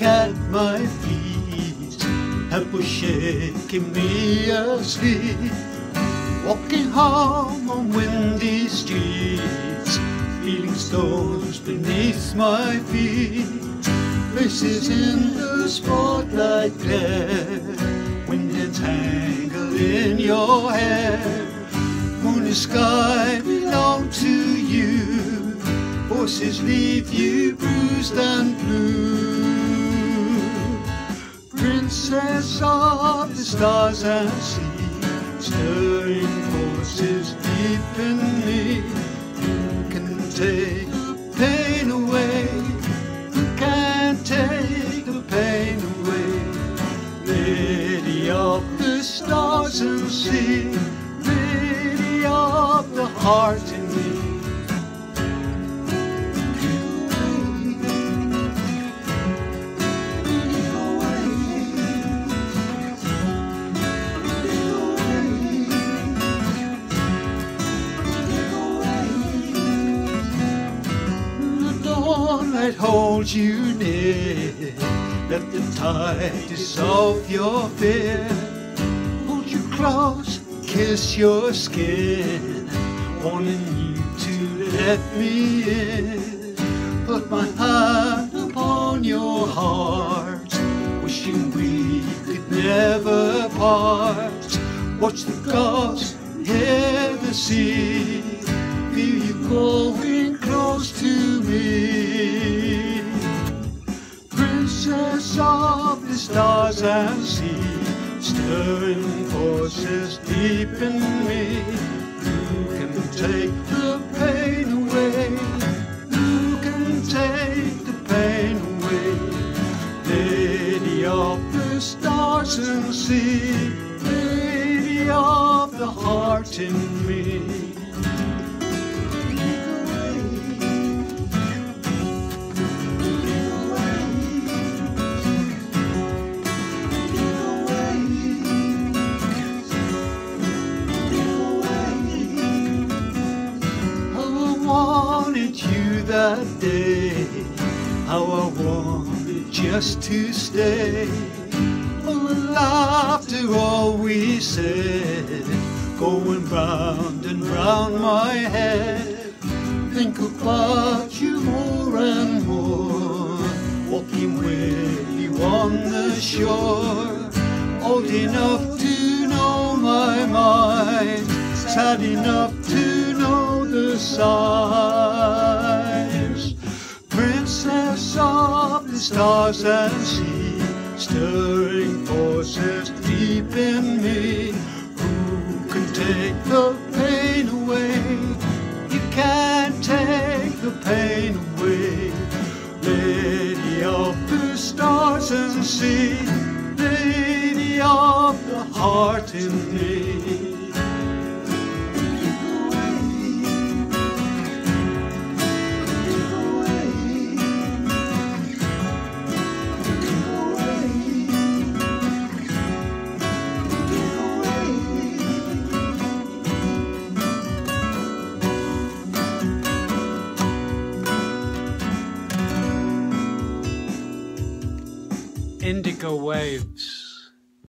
at my feet, help was shaking me asleep. Walking home on windy streets, feeling stones beneath my feet. Faces in the spotlight glare, wind entangled in your hair. Moon and sky belong to you, voices leave you bruised and blue. Princess of the stars and sea, stirring forces deep in me. Who can take the pain away? Who can take the pain away? Lady of the stars and sea, lady of the heart in me. I'd hold you near, let the tide dissolve your fear. Hold you close, kiss your skin, wanting you to let me in. Put my hand upon your heart, wishing we could never part. Watch the gulls, hear the sea, feel you going close to me. Princess of the stars and sea, stirring forces deep in me. Who can take the pain away? Who can take the pain away? Lady of the stars and sea, lady of the heart in me. You that day, how I wanted just to stay. All the laughter, all we said, going round and round my head. Think about you more and more, walking with you on the shore. Old enough to know my mind, sad enough to know the signs. Princess of the stars and sea, stirring forces deep in me. Who can take the pain away? You can't take the pain away. Lady of the stars and sea, lady of the heart in me. Indigo waves.